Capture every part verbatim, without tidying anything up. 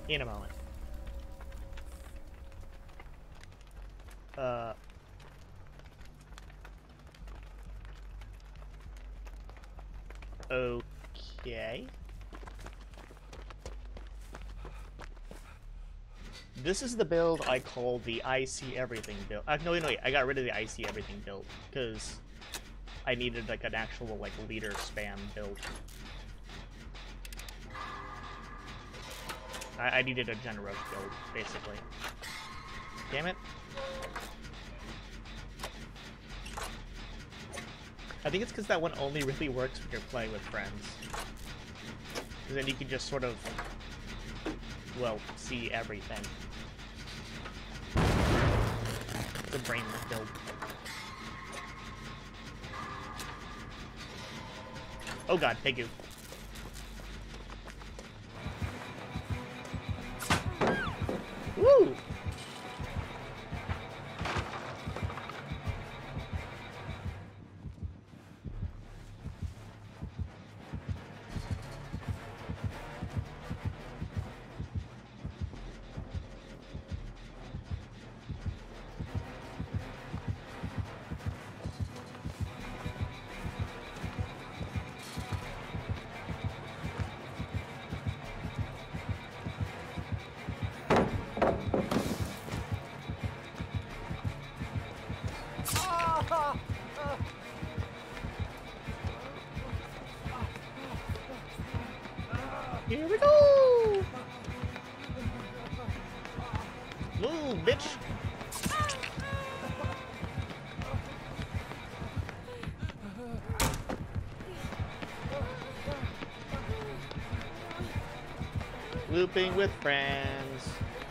In a moment. Uh... Okay. This is the build I call the I see everything build. Uh, no, no, wait, I got rid of the I see everything build because I needed like an actual like leader spam build. I, I needed a generous build, basically. Damn it. I think it's because that one only really works when you're playing with friends. Because then you can just sort of, well, see everything. It's a brainless build. Oh god, hey goo. Woo! Here we go! Move, bitch! Looping with friends.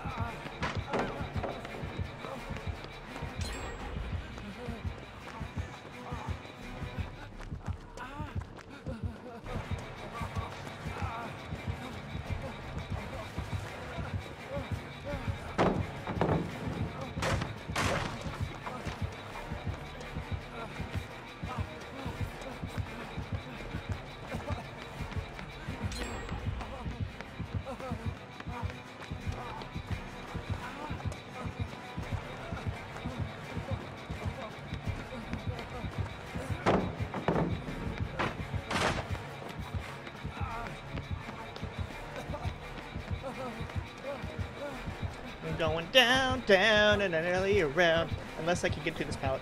Going down, down, and then early around. Unless I can get through this pallet.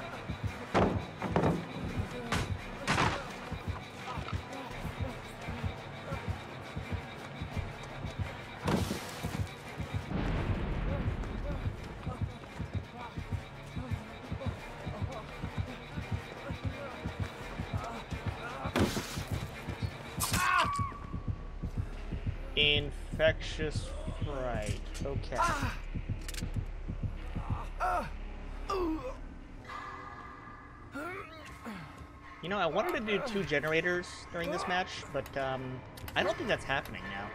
Infectious fright. Okay. You know, I wanted to do two generators during this match, but um, I don't think that's happening now.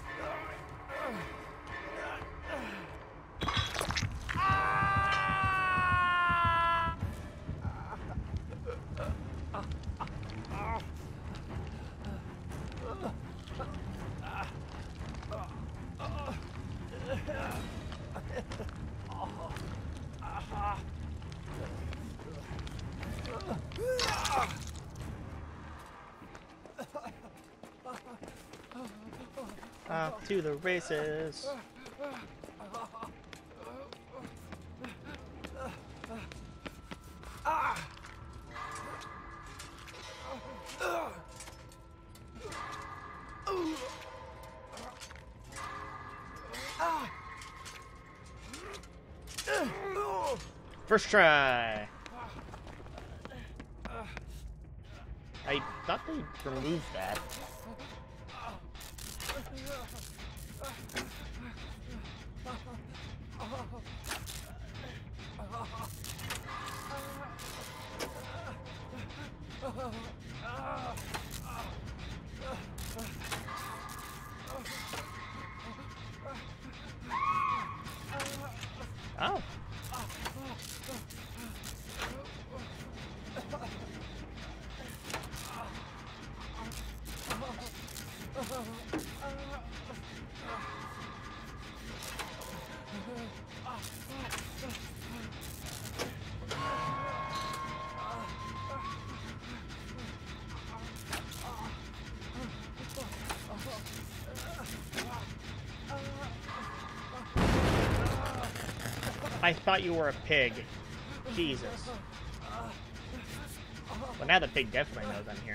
Off to the races. First try. I thought they removed that. Oh. I thought you were a pig. Jesus. Well, now the pig definitely knows I'm here.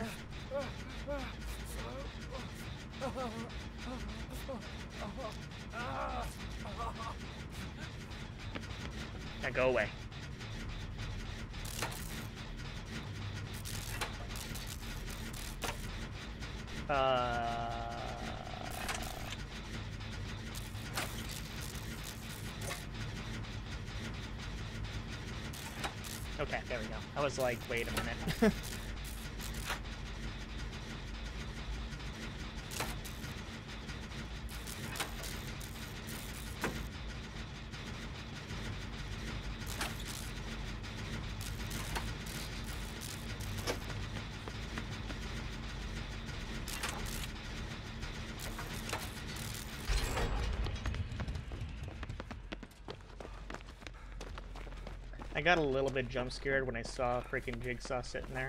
Now go away. Uh... Okay, there we go. I was like, wait a minute. I got a little bit jump scared when I saw freaking Jigsaw sitting there.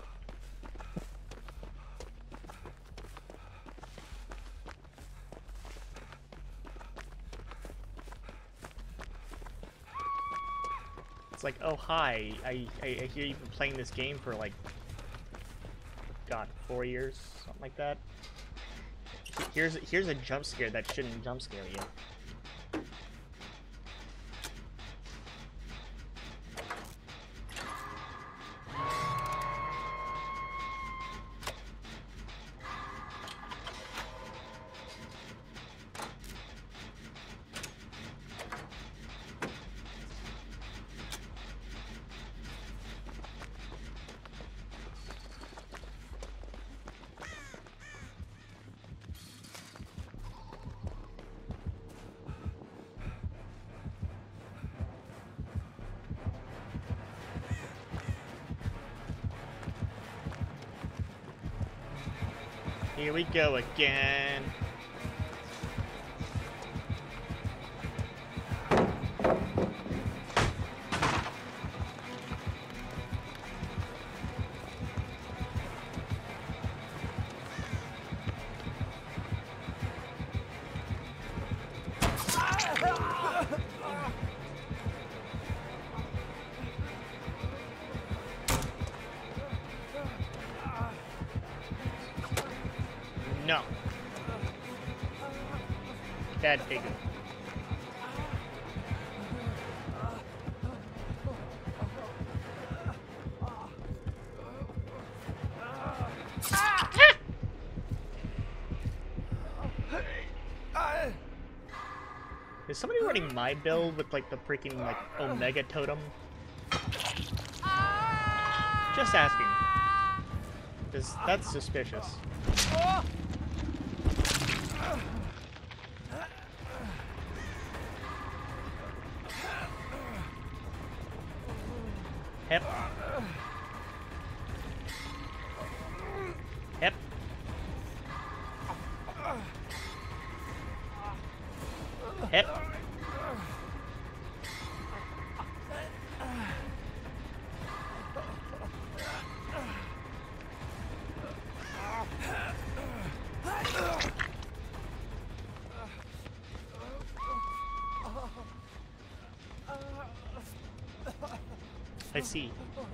It's like, oh hi, I, I, I hear you've been playing this game for like, God, four years, something like that. Here's here's a jump scare that shouldn't jump scare you. Here we go again. No. Bad pig. Is somebody running my build with like the freaking like Omega Totem? Just asking. Because that's suspicious. Hep. Hep. Hep. I see.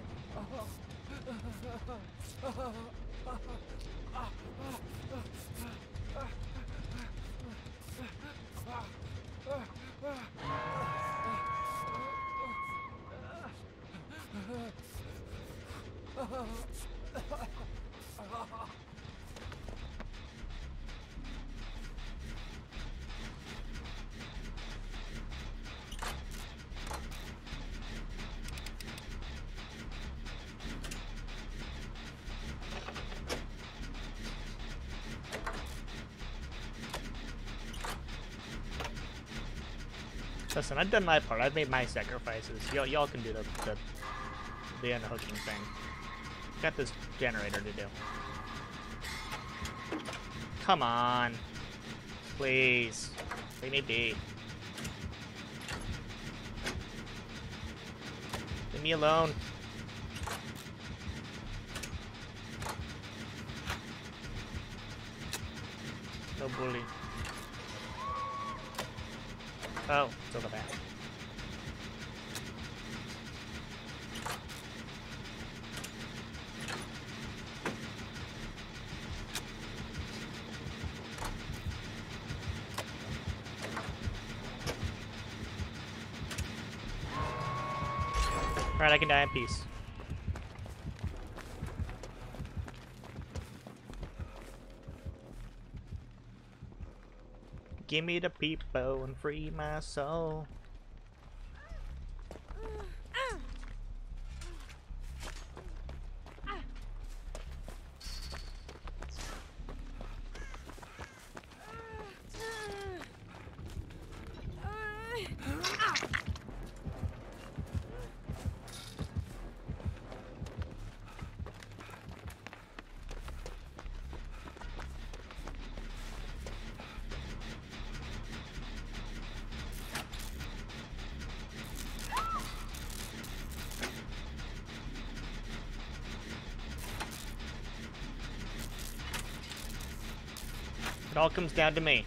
Listen, I've done my part. I've made my sacrifices. Y'all, y'all can do the the the unhooking thing. Got this generator to do. Come on, please, leave me be. Leave me alone. No bully. Oh, still the back. Alright, I can die in peace. Give me the peepo and free my soul. It all comes down to me.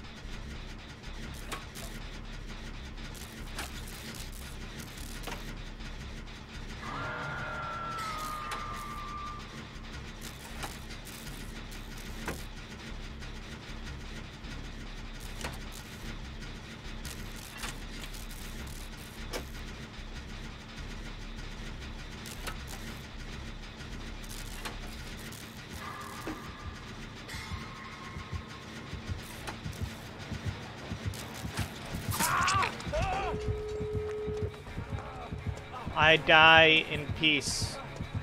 I die in peace.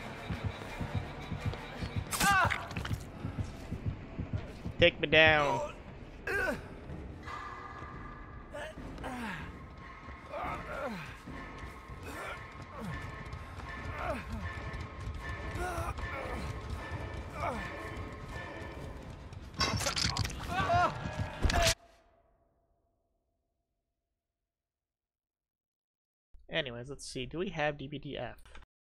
Take me down. Anyways, let's see. Do we have D B T F?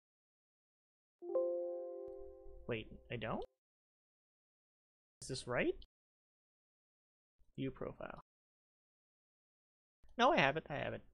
Wait, I don't? Is this right? View profile. No, I have it. I have it.